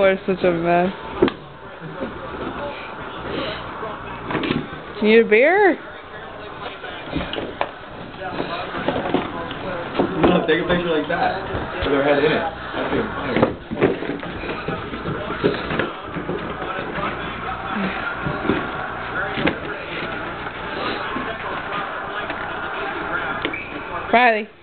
are such a mess. Do you need a beer? No, take a picture like that. With their head in it. Okay. Riley.